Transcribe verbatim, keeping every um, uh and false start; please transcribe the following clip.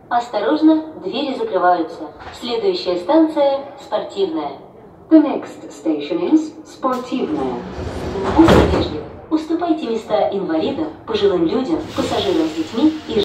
Осторожно, двери закрываются. Следующая станция – спортивная. The next station is спортивная. Будьте вежливы. Уступайте места инвалидам, пожилым людям, пассажирам с детьми и